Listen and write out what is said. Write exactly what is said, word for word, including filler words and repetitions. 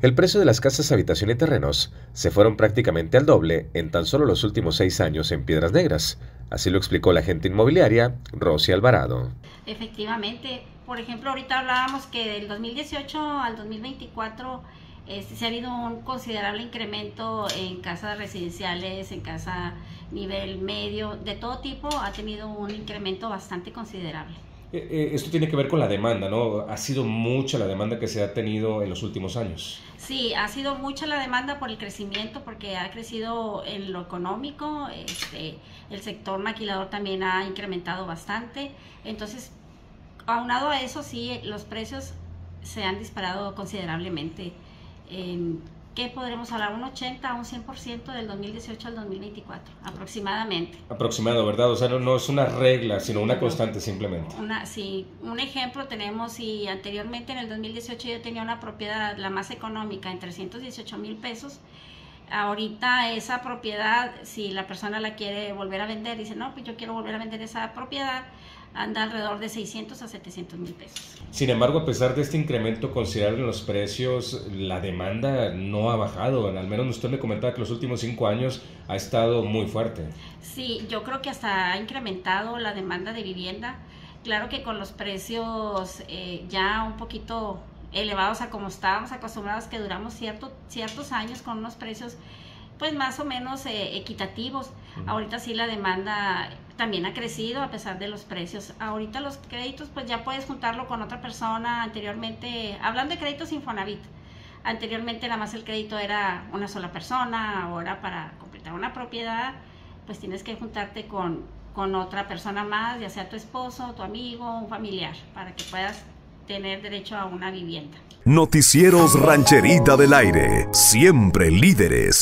El precio de las casas, habitación y terrenos se fueron prácticamente al doble en tan solo los últimos seis años en Piedras Negras. Así lo explicó la agente inmobiliaria Rosy Alvarado. Efectivamente, por ejemplo, ahorita hablábamos que del dos mil dieciocho al dos mil veinticuatro este, se ha habido un considerable incremento en casas residenciales, en casa nivel medio, de todo tipo, ha tenido un incremento bastante considerable. Esto tiene que ver con la demanda, ¿no? Ha sido mucha la demanda que se ha tenido en los últimos años. Sí, ha sido mucha la demanda por el crecimiento, porque ha crecido en lo económico, este, el sector maquilador también ha incrementado bastante, entonces, aunado a eso, sí, los precios se han disparado considerablemente. En, ¿Qué podremos hablar? Un ochenta a un cien por ciento del dos mil dieciocho al dos mil veinticuatro, aproximadamente. Aproximado, ¿verdad? O sea, no, no es una regla, sino una constante simplemente. Una, sí, un ejemplo tenemos, si anteriormente en el dos mil dieciocho yo tenía una propiedad, la más económica, en trescientos dieciocho mil pesos, ahorita esa propiedad, si la persona la quiere volver a vender, dice, no, pues yo quiero volver a vender esa propiedad, anda alrededor de seiscientos a setecientos mil pesos. Sin embargo, a pesar de este incremento considerable en los precios, la demanda no ha bajado. Al menos usted me comentaba que los últimos cinco años ha estado muy fuerte. Sí, yo creo que hasta ha incrementado la demanda de vivienda. Claro que con los precios eh, ya un poquito elevados a como estábamos acostumbrados, que duramos cierto, ciertos años con unos precios pues más o menos eh, equitativos. Uh-huh. Ahorita sí la demanda también ha crecido a pesar de los precios. Ahorita los créditos pues ya puedes juntarlo con otra persona. Anteriormente, hablando de créditos Infonavit, anteriormente nada más el crédito era una sola persona, ahora para completar una propiedad pues tienes que juntarte con, con otra persona más, ya sea tu esposo, tu amigo, un familiar, para que puedas tener derecho a una vivienda. Noticieros Rancherita del Aire, siempre líderes.